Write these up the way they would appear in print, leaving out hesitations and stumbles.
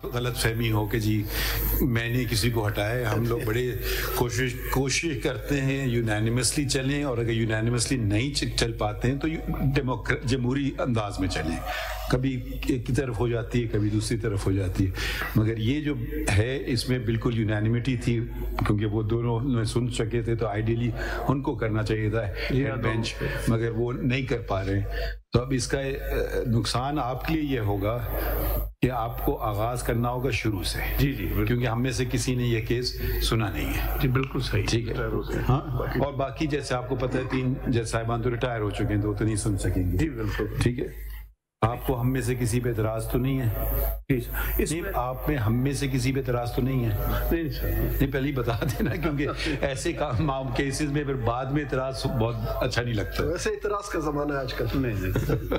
غلط فہمی ہو کہ جی میں نے کسی کو ہٹایا ہے. ہم لوگ بڑے کوشش کرتے ہیں یونینیمسلی چلیں, اور اگر یونینیمسلی نہیں چل پاتے ہیں تو جمہوری انداز میں چلیں. کبھی ایک کی طرف ہو جاتی ہے, کبھی دوسری طرف ہو جاتی ہے, مگر یہ جو ہے اس میں بالکل یونینیمٹی تھی, کیونکہ وہ دونوں سن سکے تھے تو آئیڈیلی ان کو کرنا چاہیے تھا بینچ, مگر وہ نہیں کر پا رہے ہیں. تو اب اس کا نقصان آپ کے لیے یہ ہوگا کہ آپ کو آغاز کرنا ہوگا شروع سے. جی کیونکہ ہم میں سے کسی نے یہ کیس سنا نہیں ہے. جی بالکل صحیح, ٹھیک ہے. ہاں, اور باقی جیسے آپ کو پتہ ہے 3 جج صاحبان تو ریٹائر ہو چکے ہیں تو وہ تو نہیں سن سکیں گے. جی بالکل ٹھیک ہے. آپ کو ہم میں سے کسی پہ اعتراض تو نہیں ہے؟ آپ میں ہم میں سے کسی پہ اعتراض تو نہیں ہے؟ نہیں, پہلے ہی بتا دینا, کیونکہ ایسے کیسز میں پھر بعد میں اعتراض بہت اچھا نہیں لگتا. ویسے اعتراض کا زمانہ ہے آج کل. نہیں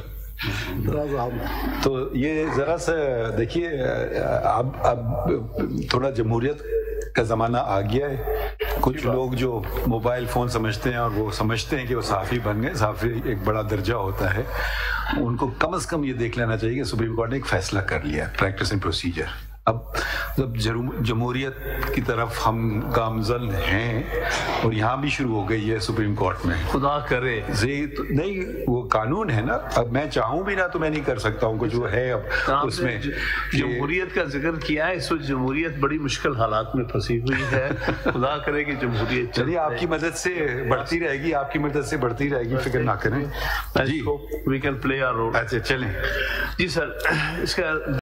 تو یہ ذرا سا دیکھیے, اب تھوڑا جمہوریت کا زمانہ آ گیا ہے. کچھ لوگ جو موبائل فون سمجھتے ہیں اور وہ سمجھتے ہیں کہ وہ صحافی بن گئے, صحافی ایک بڑا درجہ ہوتا ہے, ان کو کم از کم یہ دیکھ لینا چاہیے کہ سپریم کورٹ نے ایک فیصلہ کر لیا, پریکٹس اینڈ پروسیجر. اب جب جمہوریت کی طرف ہم گامزن ہیں, اور یہاں بھی شروع ہو گئی ہے سپریم کورٹ میں, خدا کرے نہیں, وہ قانون ہے نا. اب میں چاہوں بھی نا تو میں نہیں کر سکتا ہوں, جو ہے اب اس میں جمہوریت کا ذکر کیا ہے. اس وقت جمہوریت بڑی مشکل حالات میں پھنسی ہوئی ہے. خدا کرے کہ جمہوریت چلیے آپ کی مدد سے بڑھتی رہے گی, آپ کی مدد سے بڑھتی رہے گی, فکر نہ کریں. جی, we can play our role. اچھا چلیں. جی سر, اس کا